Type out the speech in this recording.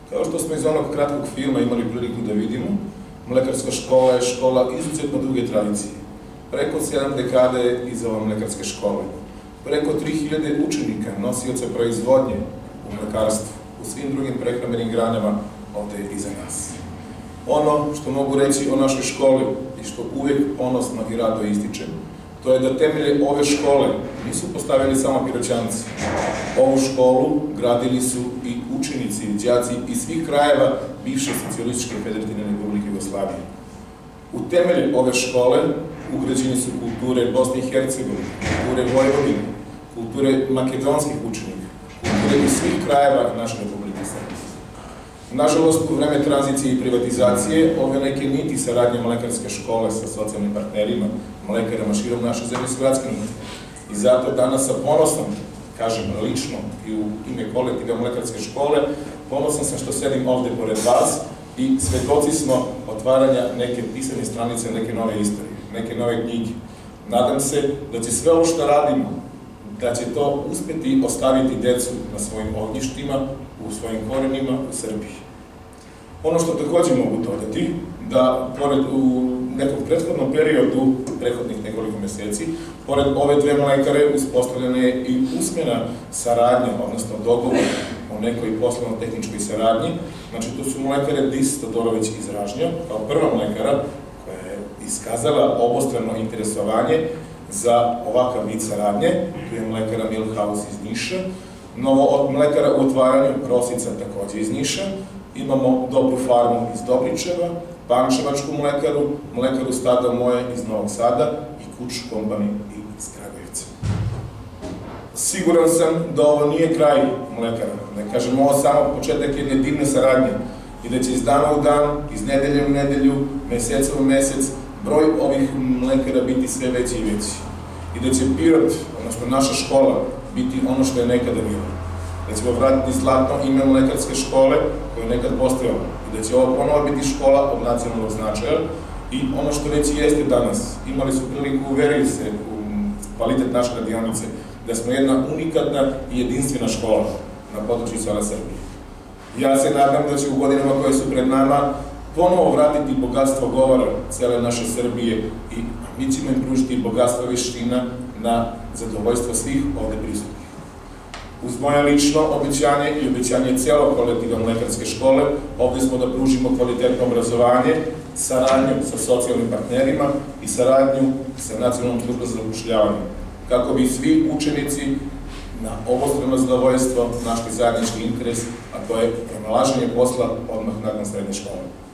Kao što smo iz onog kratkog filma imali priliku da vidimo, mlekarska škola je škola izuzetno duge tradicije. Preko 7 dekade je iza ove mlekarske škole. Preko 3000 učenika, nosioca proizvodnje u mlekarstvu, u svim drugim prehrambenim granama, ovde je iza nas. Ono što mogu reći o našoj školi i što uvek ponosno i rado ističem, to je da temelje ove škole nisu postavili samo Piroćanci. Ovu školu gradili su i učenici, đaci iz svih krajeva bivše Socijalističke Federativne Republike Jugoslavije. U temelje ove škole ugrađene su kulture Bosne i Hercegovine, kulture Vojvodine, kulture makedonskih učenika, kulture iz svih krajeva naše Republike Srbije. Nažalost, u vreme tranzicije i privatizacije, ove neke niti saradnje mlekarske škole sa socijalnim partnerima, mlekarama širom naše zemlje su raskinute. I zato danas sa ponosom, kažem lično i u ime kolektiva mlekarske škole, ponosan sam što sedim ovde pored vas i svedoci smo otvaranja neke pisane stranice, neke nove istorije, neke nove knjige. Nadam se da će sve ovo što radimo, da će to uspeti ostaviti decu na svojim ognjištima, u svojim korenima u Srbiji. Ono što takođe mogu dodati, da u nekom prethodnom periodu, prethodnih nekoliko meseci, pored ove dve mlekare uspostavljena je i usmena saradnja, odnosno dogovor o nekoj poslovno-tehničkoj saradnji. Znači, tu su mlekare Dis Todorović iz Ražnja, kao prva mlekara koja je iskazala obostrano interesovanje za ovakav vid saradnje. Tu je mlekara Milhaus iz Niša, novo mlekara u otvaranju Rosica takođe iz Niša, imamo Dobru farmu iz Dobričeva, Pančevačku mlekaru, mlekaru Stada moje iz Novog Sada i Kuč Kompani iz Kragujevca. Siguran sam da ovo nije kraj mlekara, ne kažem ovo samo početak jedne divne saradnje i da će iz dana u dan, iz nedelje u nedelju, meseca u mesec, broj ovih mlekara biti sve veći i veći. I da će Pirot, odnosno naša škola, biti ono što je nekada bilo. Da ćemo vratiti zlatno ime mlekarske škole koje je nekad postojalo. I da će ovo ponovo biti škola od nacionalnog značaja i ono što već jeste danas. Imali su priliku, uverili se u kvalitet naše radionice, da smo jedna unikatna i jedinstvena škola na području cele Srbije. Ja se nadam da će u godinama koje su pred nama ponovo vratiti bogatstvo govora cele naše Srbije i mi ćemo im pružiti bogatstvo veština na zadovoljstvo svih ovde prisutnih. Uz moje lično obećanje i obećanje celog kolektiva mlekarske škole, ovde smo da pružimo kvalitetno obrazovanje, saradnju sa socijalnim partnerima i saradnju sa Nacionalnom službom za zapošljavanje, kako bi svi učenici na obostrano zadovoljstvo našli zajednički interes, a to je pronalaženje posla odmah nakon srednje škole.